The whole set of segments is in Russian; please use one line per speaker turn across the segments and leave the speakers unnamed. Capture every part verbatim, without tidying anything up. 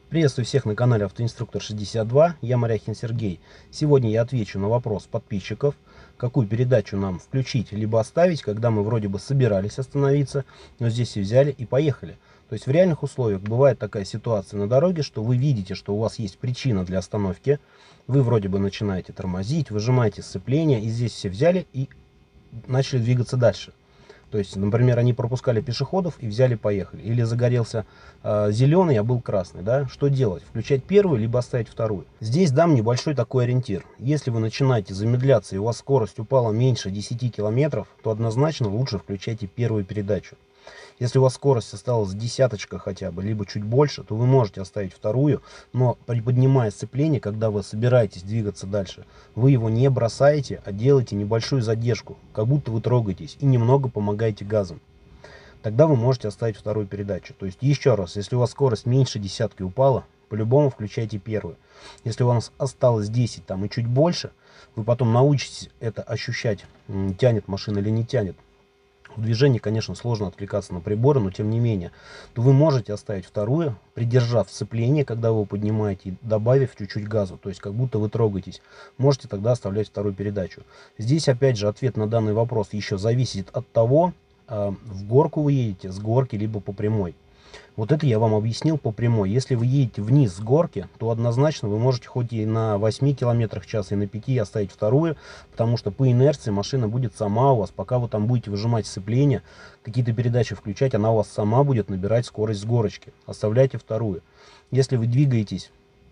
Приветствую всех на канале Автоинструктор шестьдесят два, я Моряхин Сергей. Сегодня я отвечу на вопрос подписчиков, какую передачу нам включить либо оставить, когда мы вроде бы собирались остановиться, но здесь и взяли и поехали. То есть в реальных условиях бывает такая ситуация на дороге, что вы видите, что у вас есть причина для остановки, вы вроде бы начинаете тормозить, выжимаете сцепление, и здесь все взяли и начали двигаться дальше. То есть, например, они пропускали пешеходов и взяли, поехали. Или загорелся э, зеленый, а был красный. Да? Что делать? Включать первую, либо оставить вторую. Здесь дам небольшой такой ориентир. Если вы начинаете замедляться и у вас скорость упала меньше десяти километров, то однозначно лучше включайте первую передачу. Если у вас скорость осталась десяточка хотя бы, либо чуть больше, то вы можете оставить вторую, но приподнимая сцепление, когда вы собираетесь двигаться дальше, вы его не бросаете, а делаете небольшую задержку, как будто вы трогаетесь, и немного помогаете газом. Тогда вы можете оставить вторую передачу. То есть еще раз, если у вас скорость меньше десятки упала, по-любому включайте первую. Если у вас осталось десять там и чуть больше, вы потом научитесь это ощущать, тянет машина или не тянет. В движении, конечно, сложно отвлекаться на приборы, но тем не менее, то вы можете оставить вторую, придержав сцепление, когда вы его поднимаете, и добавив чуть-чуть газу, то есть как будто вы трогаетесь. Можете тогда оставлять вторую передачу. Здесь, опять же, ответ на данный вопрос еще зависит от того, в горку вы едете, с горки, либо по прямой. Вот это я вам объяснил по прямой. Если вы едете вниз с горки, то однозначно вы можете хоть и на восьми километрах в час, и на пяти оставить вторую, потому что по инерции машина будет сама у вас, пока вы там будете выжимать сцепление, какие-то передачи включать, она у вас сама будет набирать скорость с горочки. Оставляйте вторую. Если вы двигаетесь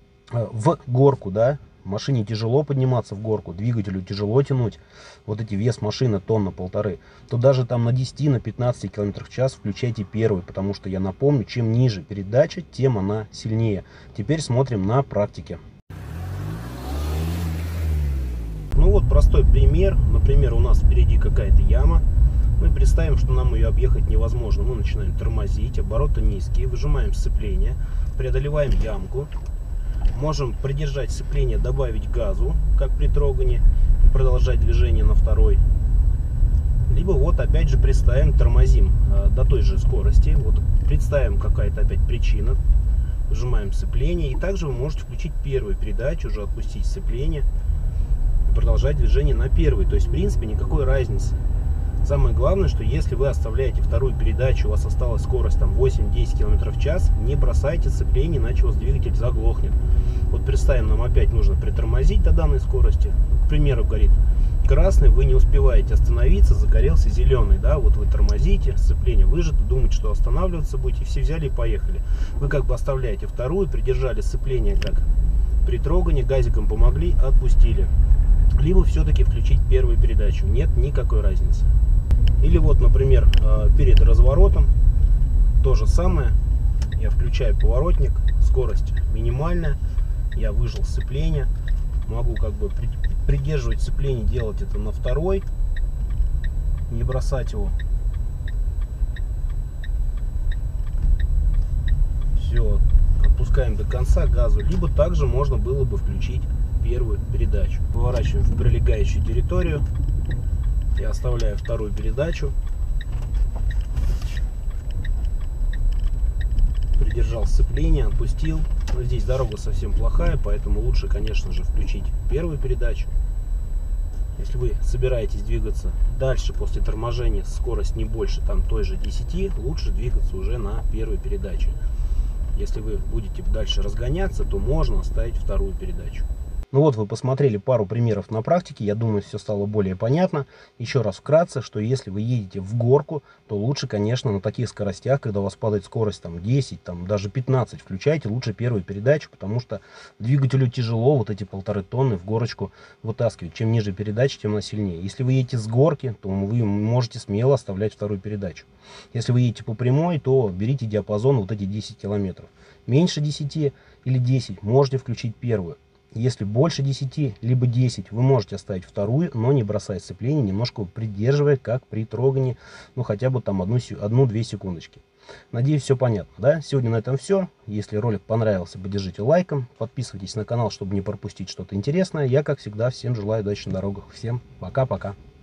в горку, да, машине тяжело подниматься в горку, двигателю тяжело тянуть, вот эти вес машины тонна полторы, то даже там на десяти, на пятнадцати километрах в час включайте первый, потому что я напомню, чем ниже передача, тем она сильнее. Теперь смотрим на практике. Ну вот простой пример. Например, у нас впереди какая-то яма. Мы представим, что нам ее объехать невозможно. Мы начинаем тормозить, обороты низкие, выжимаем сцепление, преодолеваем ямку. Можем придержать сцепление, добавить газу, как при трогании, и продолжать движение на второй. Либо вот опять же представим, тормозим э, до той же скорости. Вот представим, какая-то опять причина. Выжимаем сцепление. И также вы можете включить первую передачу, уже отпустить сцепление и продолжать движение на первой. То есть в принципе никакой разницы. Самое главное, что если вы оставляете вторую передачу, у вас осталась скорость там восемь-десять километров в час, не бросайте сцепление, иначе у вас двигатель заглохнет. Вот представим, нам опять нужно притормозить до данной скорости. К примеру, горит красный, вы не успеваете остановиться, загорелся зеленый, да, вот вы тормозите, сцепление выжато, думаете, что останавливаться будете, все взяли и поехали. Вы как бы оставляете вторую, придержали сцепление как при трогании, газиком помогли, отпустили. Либо все-таки включить первую передачу, нет никакой разницы. Или вот, например, перед разворотом то же самое. Я включаю поворотник, скорость минимальная, я выжал сцепление, могу как бы придерживать сцепление, делать это на второй, не бросать его. Все, отпускаем до конца газу, либо также можно было бы включить первую передачу. Поворачиваем в прилегающую территорию. Я оставляю вторую передачу. Придержал сцепление, отпустил. Но здесь дорога совсем плохая, поэтому лучше, конечно же, включить первую передачу. Если вы собираетесь двигаться дальше после торможения, скорость не больше там той же десяти, лучше двигаться уже на первой передаче. Если вы будете дальше разгоняться, то можно оставить вторую передачу. Ну вот вы посмотрели пару примеров на практике, я думаю, все стало более понятно. Еще раз вкратце, что если вы едете в горку, то лучше, конечно, на таких скоростях, когда у вас падает скорость там десять, там даже пятнадцать, включайте лучше первую передачу, потому что двигателю тяжело вот эти полторы тонны в горочку вытаскивать. Чем ниже передача, тем она сильнее. Если вы едете с горки, то вы можете смело оставлять вторую передачу. Если вы едете по прямой, то берите диапазон вот эти десять километров. Меньше десяти или десяти можете включить первую. Если больше десяти, либо десяти, вы можете оставить вторую, но не бросая сцепление, немножко придерживая, как при трогании, ну хотя бы там одну-две секундочки. Надеюсь, все понятно, да? Сегодня на этом все. Если ролик понравился, поддержите лайком, подписывайтесь на канал, чтобы не пропустить что-то интересное. Я, как всегда, всем желаю удачи на дорогах. Всем пока-пока.